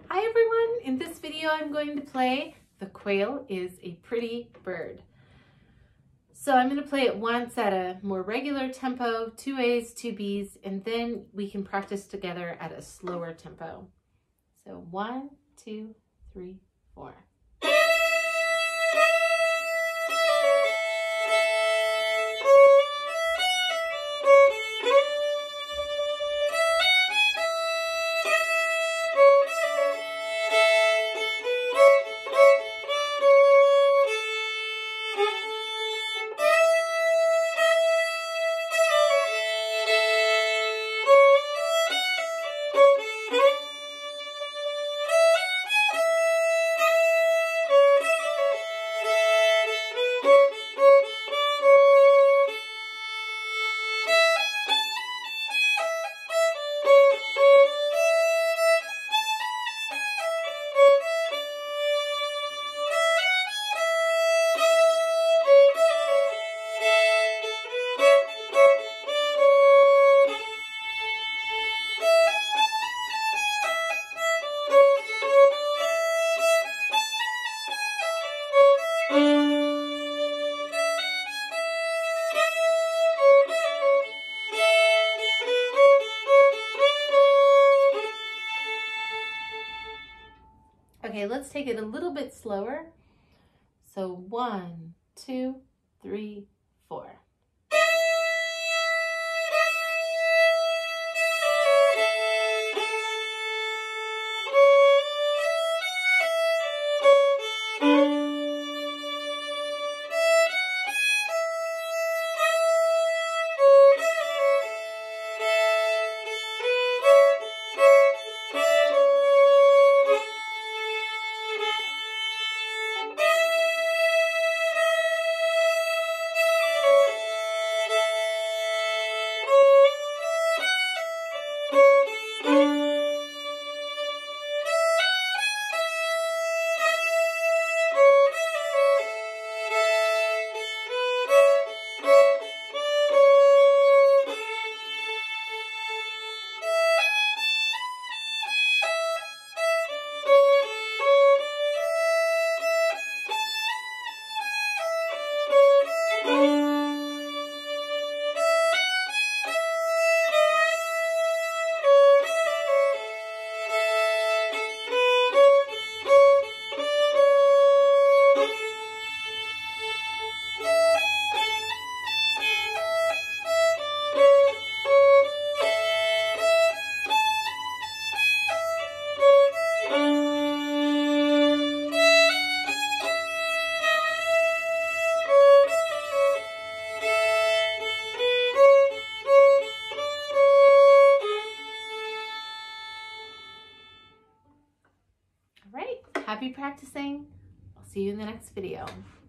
Hi everyone! In this video I'm going to play The Quail is a Pretty Bird. So I'm going to play it once at a more regular tempo, 2 A's, 2 B's, and then we can practice together at a slower tempo. So 1, 2, 3, 4. Okay, let's take it a little bit slower. So 1, 2, 3, 4. All right, happy practicing. I'll see you in the next video.